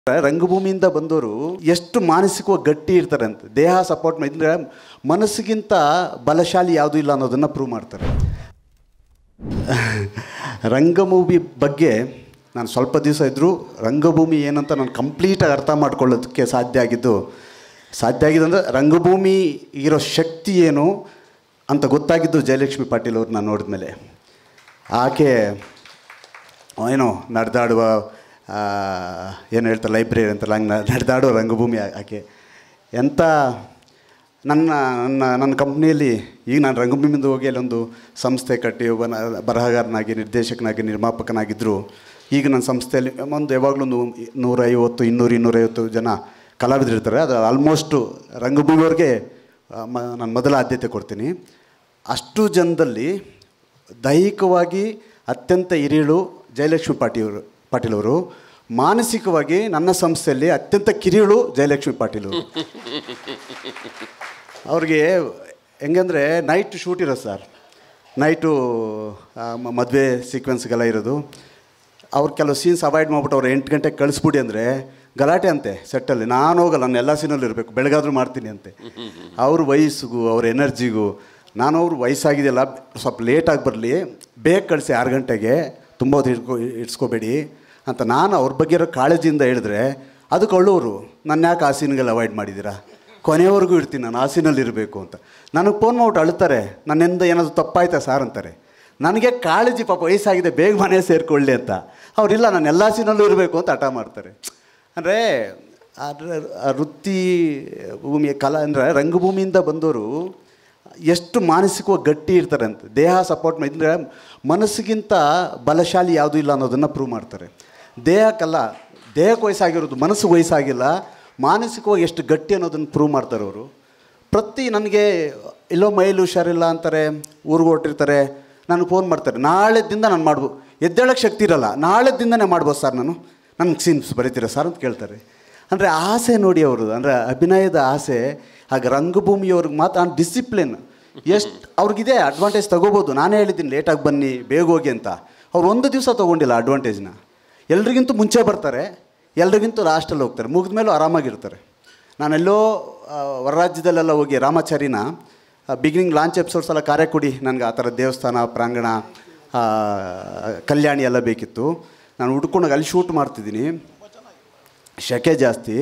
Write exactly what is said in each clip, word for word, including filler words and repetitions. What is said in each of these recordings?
ರಂಗಭೂಮಿಯಿಂದ ಬಂದವರು ಎಷ್ಟು ಮಾನಸಿಕವಾಗಿ ಗಟ್ಟಿ ಇರ್ತಾರೆ ಅಂತ. ದೇಹ ಸಪೋರ್ಟ್ ಮಾಡಿದ್ರೆ ಮನಸ್ಸಿಗಿಂತ ಬಲಶಾಲಿ ಯಾವುದೂ ಇಲ್ಲ ಅನ್ನೋದನ್ನು ಪ್ರೂವ್ ಮಾಡ್ತಾರೆ. ರಂಗಭೂಮಿ ಬಗ್ಗೆ ನಾನು ಸ್ವಲ್ಪ ದಿವಸ ಇದ್ದರೂ ರಂಗಭೂಮಿ ಏನಂತ ನಾನು ಕಂಪ್ಲೀಟಾಗಿ ಅರ್ಥ ಮಾಡ್ಕೊಳ್ಳೋದಕ್ಕೆ ಸಾಧ್ಯ ಆಗಿದ್ದು ಸಾಧ್ಯ ಆಗಿದೆ ಅಂದರೆ ರಂಗಭೂಮಿ ಇರೋ ಶಕ್ತಿ ಏನು ಅಂತ ಗೊತ್ತಾಗಿದ್ದು ಜಯಲಕ್ಷ್ಮಿ ಪಾಟೀಲ್ ಅವ್ರು ನಾನು ನೋಡಿದ ಮೇಲೆ. ಆಕೆ ಏನೋ ನಡೆದಾಡುವ ಏನು ಹೇಳ್ತಾರೆ ಲೈಬ್ರರಿ ಅಂತೆಲ್ಲ ಹಂಗೆ ನಡೆದಾಡೋ ರಂಗಭೂಮಿ ಆಕೆ ಎಂಥ ನನ್ನ ನನ್ನ ನನ್ನ ಕಂಪ್ನಿಯಲ್ಲಿ ಈಗ ನಾನು ರಂಗಭೂಮಿಯಿಂದ ಹೋಗಿ ಅಲ್ಲೊಂದು ಸಂಸ್ಥೆ ಕಟ್ಟಿ ಒಬ್ಬ ಬರಹಗಾರನಾಗಿ ನಿರ್ದೇಶಕನಾಗಿ ನಿರ್ಮಾಪಕನಾಗಿದ್ದರು. ಈಗ ನನ್ನ ಸಂಸ್ಥೆಯಲ್ಲಿ ಒಂದು ಯಾವಾಗಲೂ ಒಂದು ನೂರೈವತ್ತು ಇನ್ನೂರು ಇನ್ನೂರೈವತ್ತು ಜನ ಕಲಾವಿದರಿರ್ತಾರೆ. ಅದು ಆಲ್ಮೋಸ್ಟು ರಂಗಭೂಮಿಯವ್ರಿಗೆ ಮ ನಾನು ಮೊದಲ ಆದ್ಯತೆ ಕೊಡ್ತೀನಿ. ಅಷ್ಟು ಜನದಲ್ಲಿ ದೈಹಿಕವಾಗಿ ಅತ್ಯಂತ ಹಿರಿಯಳು ಜಯಲಕ್ಷ್ಮಿ ಪಾಟೀಲ್ ಪಾಟೀಲವರು, ಮಾನಸಿಕವಾಗಿ ನನ್ನ ಸಂಸ್ಥೆಯಲ್ಲಿ ಅತ್ಯಂತ ಕಿರಿಯಳು ಜಯಲಕ್ಷ್ಮಿ ಪಾಟೀಲವರು. ಅವ್ರಿಗೆ ಹೆಂಗಂದರೆ ನೈಟ್ ಶೂಟ್ ಇರೋದು ಸರ್, ನೈಟು ಮದುವೆ ಸೀಕ್ವೆನ್ಸ್ಗೆಲ್ಲ ಇರೋದು. ಅವ್ರು ಕೆಲವು ಸೀನ್ಸ್ ಅವಾಯ್ಡ್ ಮಾಡ್ಬಿಟ್ಟು ಅವ್ರು ಎಂಟು ಗಂಟೆಗೆ ಕಳಿಸ್ಬಿಡಿ ಅಂದರೆ ಗಲಾಟೆ ಅಂತೆ ಸೆಟ್ಟಲ್ಲಿ. ನಾನು ಹೋಗಲ್ಲ, ನಾನು ಎಲ್ಲ ಸೀನಲ್ಲಿ ಇರಬೇಕು, ಬೆಳಗಾದರೂ ಮಾಡ್ತೀನಿ ಅಂತೆ. ಅವ್ರ ವಯಸ್ಸಿಗೂ ಅವ್ರ ಎನರ್ಜಿಗೂ ನಾನು ಅವ್ರು ವಯಸ್ಸಾಗಿದೆಯಲ್ಲ ಸ್ವಲ್ಪ ಲೇಟಾಗಿ ಬರಲಿ, ಬೇಗ ಕಳಿಸಿ ಆರು ಗಂಟೆಗೆ ತುಂಬ ಹೊತ್ತು ಇಟ್ಕೊ ಇಡ್ಸ್ಕೋಬೇಡಿ ಅಂತ ನಾನು ಅವ್ರ ಬಗ್ಗೆ ಇರೋ ಕಾಳಜಿಯಿಂದ ಹೇಳಿದ್ರೆ ಅದಕ್ಕೆ ಒಳ್ಳೆಯವರು ನನ್ನ ಯಾಕೆ ಆ ಸೀನ್ಗೆಲ್ಲ ಅವಾಯ್ಡ್ ಮಾಡಿದ್ದೀರಾ, ಕೊನೆಯವರೆಗೂ ಇರ್ತೀನಿ ನಾನು ಆ ಸೀನಲ್ಲಿ ಇರಬೇಕು ಅಂತ. ನನಗೆ ಫೋನ್ ಮಾಡ್ಬಿಟ್ಟು ಅಳ್ತಾರೆ, ನನ್ನಿಂದ ಏನಾದರೂ ತಪ್ಪಾಯ್ತಾ ಸಾರ್ ಅಂತಾರೆ. ನನಗೆ ಕಾಳಜಿ, ಪಾಪ ವಯಸ್ಸಾಗಿದೆ ಬೇಗ ಮನೆ ಸೇರಿಕೊಳ್ಳಿ ಅಂತ. ಅವರಿಲ್ಲ ನಾನು ಎಲ್ಲ ಸೀನಲ್ಲೂ ಇರಬೇಕು ಅಂತ ಹಠ ಮಾಡ್ತಾರೆ. ಅಂದರೆ ಅದರ ವೃತ್ತಿ ಭೂಮಿಯ ಕಲಾ ಅಂದರೆ ರಂಗಭೂಮಿಯಿಂದ ಬಂದವರು ಎಷ್ಟು ಮಾನಸಿಕವಾಗಿ ಗಟ್ಟಿ ಇರ್ತಾರೆ ಅಂತ. ದೇಹ ಸಪೋರ್ಟ್ ಮಾಡಿದ್ರೆ ಮನಸ್ಸಿಗಿಂತ ಬಲಶಾಲಿ ಯಾವುದೂ ಇಲ್ಲ ಅನ್ನೋದನ್ನು ಪ್ರೂವ್ ಮಾಡ್ತಾರೆ. ದೇಹಕ್ಕಲ್ಲ, ದೇಹಕ್ಕೆ ವಯಸ್ಸಾಗಿರೋದು ಮನಸ್ಸಿಗೆ ವಯಸ್ಸಾಗಿಲ್ಲ, ಮಾನಸಿಕವಾಗಿ ಎಷ್ಟು ಗಟ್ಟಿ ಅನ್ನೋದನ್ನು ಪ್ರೂವ್ ಮಾಡ್ತಾರೆ ಅವರು. ಪ್ರತಿ ನನಗೆ ಎಲ್ಲೋ ಮೈಲಿ ಹುಷಾರಿಲ್ಲ ಅಂತಾರೆ, ಊರಿಗೆ ಹೊರಟಿರ್ತಾರೆ, ನನಗೆ ಫೋನ್ ಮಾಡ್ತಾರೆ, ನಾಳೆದಿಂದ ನಾನು ಮಾಡ್ಬೋದು, ಎದ್ದೇಳಕ್ಕೆ ಶಕ್ತಿ ಇರಲ್ಲ, ನಾಳೆದಿಂದನೇ ಮಾಡ್ಬೋದು ಸರ್, ನಾನು ನನಗೆ ಸೀನ್ಸ್ ಬರೀತೀರ ಸರ್ ಅಂತ ಕೇಳ್ತಾರೆ. ಅಂದರೆ ಆಸೆ ನೋಡಿ ಅವರು, ಅಂದರೆ ಅಭಿನಯದ ಆಸೆ. ಹಾಗೆ ರಂಗಭೂಮಿಯವ್ರಿಗೆ ಮಾತ್ರ ಡಿಸಿಪ್ಲಿನ್ ಎಷ್ಟು ಅವ್ರಿಗಿದೆ, ಅಡ್ವಾಂಟೇಜ್ ತೊಗೋಬೋದು. ನಾನೇ ಹೇಳಿದ್ದೀನಿ ಲೇಟಾಗಿ ಬನ್ನಿ ಬೇಗ ಹೋಗಿ ಅಂತ, ಅವ್ರು ಒಂದು ದಿವಸ ತೊಗೊಂಡಿಲ್ಲ ಅಡ್ವಾಂಟೇಜ್ನ. ಎಲ್ರಿಗಿಂತೂ ಮುಂಚೆ ಬರ್ತಾರೆ, ಎಲ್ರಿಗಿಂತೂ ಲಾಸ್ಟಲ್ಲಿ ಹೋಗ್ತಾರೆ, ಮುಗಿದ ಮೇಲೂ ಆರಾಮಾಗಿರ್ತಾರೆ. ನಾನೆಲ್ಲೋ ಹೊರ ರಾಜ್ಯದಲ್ಲೆಲ್ಲ ಹೋಗಿ ರಾಮಾಚಾರಿನ ಬಿಗಿನಿಂಗ್ ಲಾಂಚ್ ಎಪಿಸೋಡ್ಸ್ ಎಲ್ಲ ಕಾರ್ಯಕೊಡಿ, ನನಗೆ ಆ ಥರ ದೇವಸ್ಥಾನ ಪ್ರಾಂಗಣ ಕಲ್ಯಾಣಿ ಎಲ್ಲ ಬೇಕಿತ್ತು. ನಾನು ಹುಡ್ಕೊಂಡಾಗ ಅಲ್ಲಿ ಶೂಟ್ ಮಾಡ್ತಿದ್ದೀನಿ, ಶೆಕೆ ಜಾಸ್ತಿ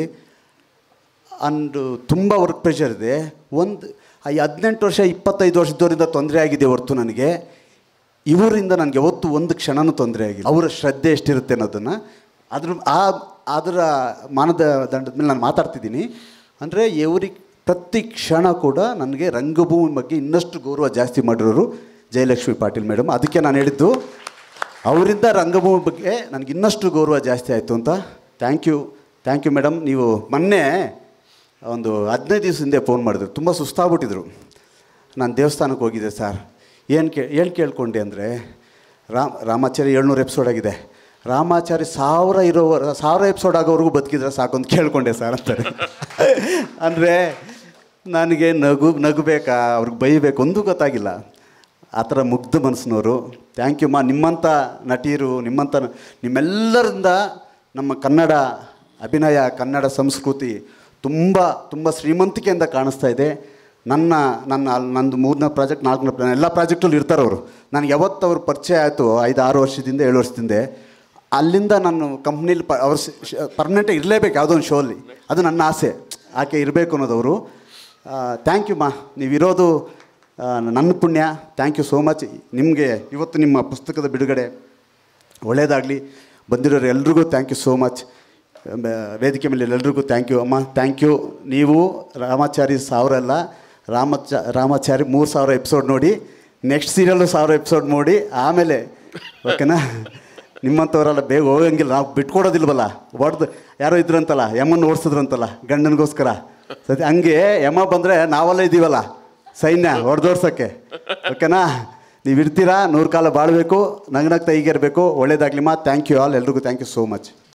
ಅಂಡು ತುಂಬ ವರ್ಕ್ ಪ್ರೆಷರ್ ಇದೆ. ಒಂದು ಈ ಹದಿನೆಂಟು ವರ್ಷ ಇಪ್ಪತ್ತೈದು ವರ್ಷದವರಿಂದ ತೊಂದರೆ ಆಗಿದೆ ಹೊರತು ನನಗೆ ಇವರಿಂದ ನನಗೆ ಯಾವತ್ತೂ ಒಂದು ಕ್ಷಣನೂ ತೊಂದರೆ ಆಗಿದೆ. ಅವರ ಶ್ರದ್ಧೆ ಎಷ್ಟಿರುತ್ತೆ ಅನ್ನೋದನ್ನು ಅದ್ರ ಆ ಅದರ ಮಾನದಂಡದ ಮೇಲೆ ನಾನು ಮಾತಾಡ್ತಿದ್ದೀನಿ. ಅಂದರೆ ಇವ್ರಿಗೆ ಪ್ರತಿ ಕ್ಷಣ ಕೂಡ ನನಗೆ ರಂಗಭೂಮಿ ಬಗ್ಗೆ ಇನ್ನಷ್ಟು ಗೌರವ ಜಾಸ್ತಿ ಮಾಡಿರೋರು ಜಯಲಕ್ಷ್ಮಿ ಪಾಟೀಲ್ ಮೇಡಮ್. ಅದಕ್ಕೆ ನಾನು ಹೇಳಿದ್ದು ಅವರಿಂದ ರಂಗಭೂಮಿ ಬಗ್ಗೆ ನನಗೆ ಇನ್ನಷ್ಟು ಗೌರವ ಜಾಸ್ತಿ ಆಯಿತು ಅಂತ. Thank you thank you madam. ನೀವು ಮೊನ್ನೆ ಒಂದು ಹದಿನೈದು ದಿವಸ ಹಿಂದೆ ಫೋನ್ ಮಾಡಿದ್ರು, ತುಂಬ ಸುಸ್ತಾಗ್ಬಿಟ್ಟಿದ್ರು. ನಾನು ದೇವಸ್ಥಾನಕ್ಕೆ ಹೋಗಿದ್ದೆ ಸರ್, ಏನು ಕೇ ಏನು ಕೇಳ್ಕೊಂಡೆ ಅಂದರೆ ರಾಮ್ ರಾಮಾಚಾರಿ ಏಳ್ನೂರು ಎಪಿಸೋಡ್ ಆಗಿದೆ, ರಾಮಾಚಾರಿ ಸಾವಿರ ಇರೋ ಸಾವಿರ ಎಪಿಸೋಡ್ ಆಗೋವರೆಗೂ ಬದುಕಿದ್ರೆ ಸಾಕು ಅಂತ ಕೇಳ್ಕೊಂಡೆ ಸರ್ ಅಂತಾರೆ. ಅಂದರೆ ನನಗೆ ನಗು ನಗಬೇಕಾ ಅವ್ರಿಗೆ ಬೈಬೇಕು ಒಂದೂ ಗೊತ್ತಾಗಿಲ್ಲ. ಆ ಥರ ಮುಗ್ಧ ಮನಸ್ಸಿನವರು. ಥ್ಯಾಂಕ್ ಯು ಮಾ. ನಿಮ್ಮಂಥ ನಟಿಯರು, ನಿಮ್ಮಂಥ ನಿಮ್ಮೆಲ್ಲರಿಂದ ನಮ್ಮ ಕನ್ನಡ ಅಭಿನಯ, ಕನ್ನಡ ಸಂಸ್ಕೃತಿ ತುಂಬ ತುಂಬ ಶ್ರೀಮಂತಿಕೆಯಿಂದ ಕಾಣಿಸ್ತಾ ಇದೆ. ನನ್ನ ನನ್ನ ನಂದು ಮೂರನೇ ಪ್ರಾಜೆಕ್ಟ್ ನಾಲ್ಕನೇ ಪ್ರಾ ಎಲ್ಲ ಪ್ರಾಜೆಕ್ಟಲ್ಲಿ ಇರ್ತಾರೆ ಅವರು. ನನಗೆ ಯಾವತ್ತು ಅವ್ರ ಪರಿಚಯ ಆಯಿತು ಐದು ಆರು ವರ್ಷದಿಂದ ಏಳು ವರ್ಷದಿಂದ, ಅಲ್ಲಿಂದ ನಾನು ಕಂಪ್ನೀಲಿ ಪ ಅವ್ರು ಪರ್ಮನೆಂಟಾಗಿ ಇರಲೇಬೇಕು ಯಾವುದೋ ಒಂದು ಶೋಲ್ಲಿ, ಅದು ನನ್ನ ಆಸೆ, ಆಕೆ ಇರಬೇಕು ಅನ್ನೋದವರು. ಥ್ಯಾಂಕ್ ಯು ಮಾ, ನೀವಿರೋದು ನನ್ನ ಪುಣ್ಯ. Thank you so much. ನಿಮಗೆ ಇವತ್ತು ನಿಮ್ಮ ಪುಸ್ತಕದ ಬಿಡುಗಡೆ ಒಳ್ಳೆಯದಾಗಲಿ. ಬಂದಿರೋರು ಎಲ್ರಿಗೂ ಥ್ಯಾಂಕ್ ಯು ಸೋ ಮಚ್. ವೇದಿಕೆ ಮೇಲೆ ಎಲ್ರಿಗೂ ಥ್ಯಾಂಕ್ ಯು ಅಮ್ಮ. Thank you. ನೀವು ರಾಮಾಚಾರಿ ಸಾವಿರ ಅಲ್ಲ, ರಾಮಚ ರಾಮಾಚಾರಿ ಮೂರು ಸಾವಿರ ಎಪಿಸೋಡ್ ನೋಡಿ, ನೆಕ್ಸ್ಟ್ ಸೀರಿಯಲ್ಲು ಸಾವಿರ ಎಪಿಸೋಡ್ ನೋಡಿ, ಆಮೇಲೆ ಓಕೆನಾ. ನಿಮ್ಮಂಥವರೆಲ್ಲ ಬೇಗ ಹೋಗಂಗಿಲ್ಲ, ನಾವು ಬಿಟ್ಕೊಡೋದಿಲ್ವಲ್ಲ. ಹೊಡೆದು ಯಾರೋ ಇದ್ರಂತಲ್ಲ, ಯಮನ್ನು ಓಡಿಸಿದ್ರಂತಲ್ಲ ಗಂಡನಿಗೋಸ್ಕರ, ಸರಿ ಹಂಗೆ ಯಮ ಬಂದರೆ ನಾವೆಲ್ಲ ಇದ್ದೀವಲ್ಲ ಸೈನ್ಯ ಹೊಡೆದೋಡ್ಸೋಕ್ಕೆ, ಓಕೆನಾ. ನೀವು ಇರ್ತೀರಾ, ನೂರು ಕಾಲ ಬಾಳಬೇಕು, ನಗನಗ್ತಾ ಹೀಗೆ ಇರಬೇಕು. ಒಳ್ಳೇದಾಗಲಿ ಮಾ. ಥ್ಯಾಂಕ್ ಯು ಆಲ್, ಎಲ್ರಿಗೂ ಥ್ಯಾಂಕ್ ಯು ಸೋ ಮಚ್.